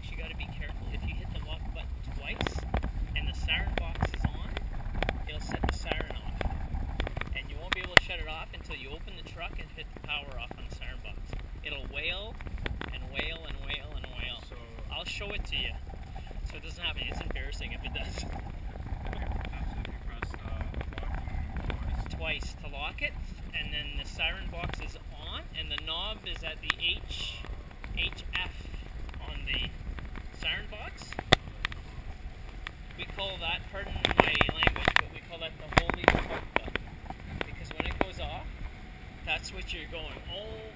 box, you got to be careful. If you hit the lock button twice and the siren box is on, it'll set the siren off. And you won't be able to shut it off until you open the truck and hit the power off on the siren box. It'll wail and wail and wail and wail. So I'll show it to you so it doesn't happen. It's embarrassing if it does. Absolutely press lock Twice to lock it, and then the siren box is on, and the knob is at the HF on the siren box. We call that, pardon my language, but we call that the holy fuck button. Because when it goes off, that's what you're going, oh